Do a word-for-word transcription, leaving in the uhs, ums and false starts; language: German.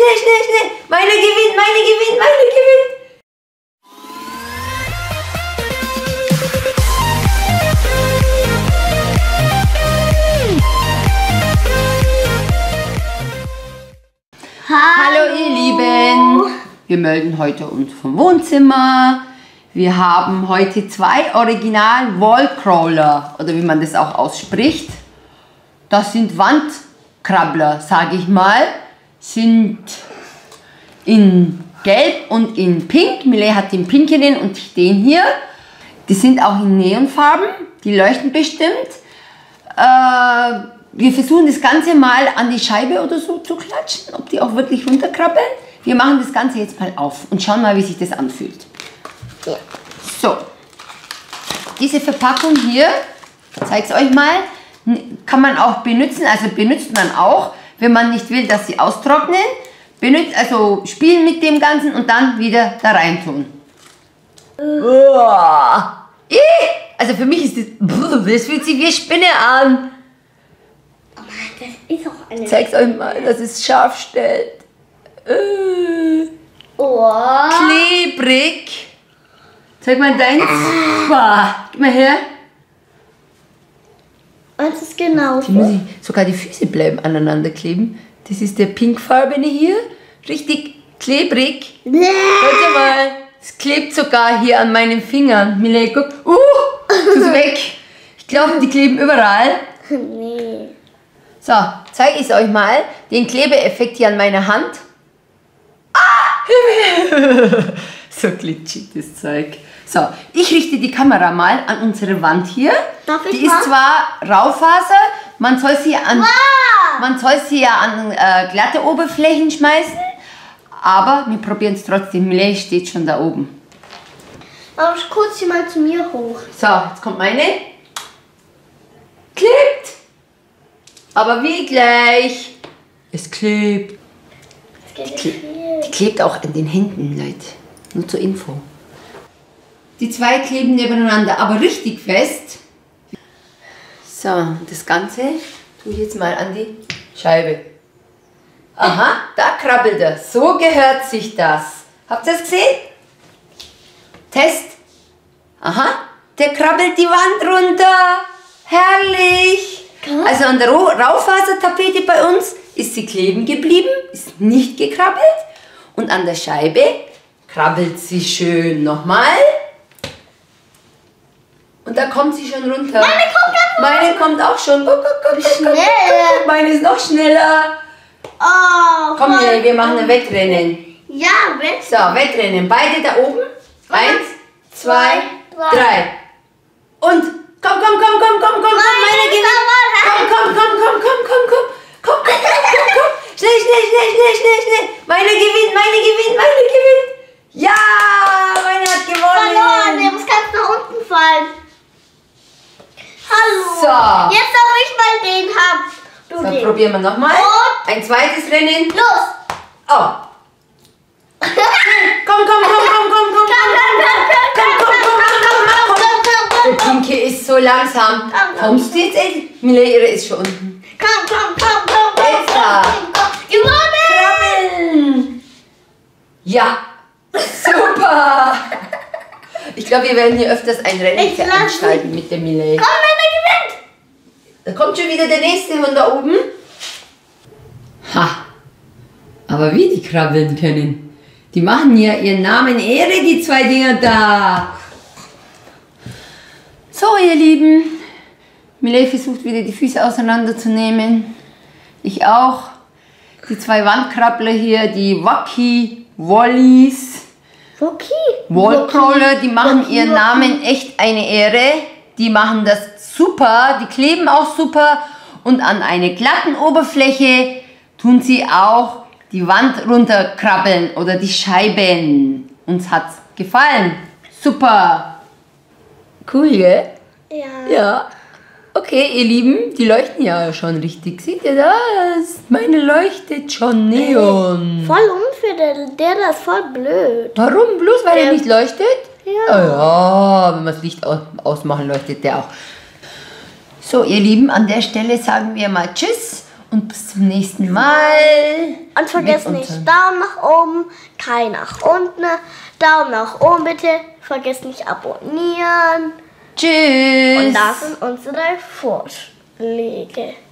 schnell, schnell, schnell. Meine gewinnt, meine gewinnt, meine gewinnt. Hallo ihr Lieben, wir melden heute uns vom Wohnzimmer. Wir haben heute zwei Original Wallcrawler, oder wie man das auch ausspricht. Das sind Wandkrabbler, sage ich mal. Sind in Gelb und in Pink. Millet hat den pinkeren und den hier. Die sind auch in Neonfarben, die leuchten bestimmt. Äh, Wir versuchen das Ganze mal an die Scheibe oder so zu klatschen, ob die auch wirklich runterkrabbeln. Wir machen das Ganze jetzt mal auf und schauen mal, wie sich das anfühlt. Ja. So, diese Verpackung hier, ich zeige es euch mal, kann man auch benutzen, also benutzt man auch, wenn man nicht will, dass sie austrocknen. Benutzt, also spielen mit dem Ganzen und dann wieder da rein tun. Äh. Also für mich ist das, das fühlt sich wie Spinne an. Das ist auch eine. Zeig's euch mal, dass es scharf stellt. Äh, Oh. klebrig. Zeig mal deins. Boah, gib mal her. Das ist genau Die muss so. ich, sogar die Füße bleiben aneinander kleben. Das ist der pinkfarbene hier. Richtig klebrig. Schaut mal. Es klebt sogar hier an meinen Fingern. Millet, guck. Uh, das ist weg. Ich glaube, die kleben überall. Nee. So, zeige ich es euch mal. Den Klebeeffekt hier an meiner Hand. Ah! So glitschig das Zeug. So, ich richte die Kamera mal an unsere Wand hier. Darf ich die mal? ist zwar Raufaser, man soll sie an, Wow. man soll sie ja an äh, glatte Oberflächen schmeißen, aber wir probieren es trotzdem. Millet steht schon da oben. Aber ich kurz hier mal zu mir hoch. So, jetzt kommt meine. Klebt. Aber wie gleich? Es klebt. Das geht Die, nicht viel. die klebt auch an den Händen, Leute. Nur zur Info. Die zwei kleben nebeneinander, aber richtig fest. So, das Ganze tue ich jetzt mal an die Scheibe. Aha, da krabbelt er. So gehört sich das. Habt ihr das gesehen? Test. Aha, der krabbelt die Wand runter. Herrlich. Also an der Raufasertapete bei uns ist sie kleben geblieben, ist nicht gekrabbelt. Und an der Scheibe krabbelt sie schön nochmal. Und da kommt sie schon runter. Meine kommt da. Meine kommt auch schon. Guck, guck, guck, guck, guck, Schnell. guck. Meine ist noch schneller. Oh, Komm voll hier, wir machen ein gut. Wettrennen. Ja, wenn. So, Wettrennen. Beide da oben. Eins, zwei, drei. drei. Und komm, komm, komm, komm, komm, komm, komm, meine gewinnt. Komm, komm, komm, komm, komm, komm, komm. Komm, komm, komm, komm, komm. Schnell, schnell, schnell, schnell, schnell, schnell. Meine gewinnt, meine gewinnt, meine gewinnt. Ja, meine hat gewonnen. Verloren, der muss ganz nach unten fallen. Hallo. So. Jetzt darf ich mal den haben. Du So, den. probieren wir nochmal. Und? Ein zweites Rennen. Los. Oh. Komm, komm, komm, komm, komm, komm, komm, komm, komm, komm, komm, komm. Der Pinke ist so langsam. Kommst du jetzt endlich? Millet, ihre ist schon unten. Komm, komm, komm, komm, komm, Jetzt da. komm, komm. Gewonnen. Krabbeln. Ja, super. Ich glaube, wir werden hier öfters ein Rennen Ich lass veranstalten mit dem Millet. Komm, Männer gewinnt. Da kommt schon wieder der nächste von da oben. Ha. Aber wie die krabbeln können. Die machen ja ihren Namen Ehre, die zwei Dinger da. So, ihr Lieben. Millet versucht wieder die Füße auseinanderzunehmen. Ich auch. Die zwei Wandkrabbler hier, die Wacky Wallies. Woki? Wallcrawler, die machen Woki, ihren Woki. Namen echt eine Ehre. Die machen das super, die kleben auch super. Und an eine glatten Oberfläche tun sie auch die Wand runterkrabbeln oder die Scheiben. Uns hat's gefallen. Super. Cool, gell? Ja. Ja. Okay, ihr Lieben, die leuchten ja schon richtig. Seht ihr das? Meine leuchtet schon Neon. Voll unfair, der, der da ist voll blöd. Warum? Bloß weil er Der- nicht leuchtet? Ja. Ah ja, wenn wir das Licht aus ausmachen, leuchtet der auch. So, ihr Lieben, an der Stelle sagen wir mal Tschüss und bis zum nächsten Mal. Und vergesst Mit nicht, unseren- Daumen nach oben, kein nach unten. Daumen nach oben bitte. Vergesst nicht abonnieren. Tschüss. Und das sind unsere Vorschläge.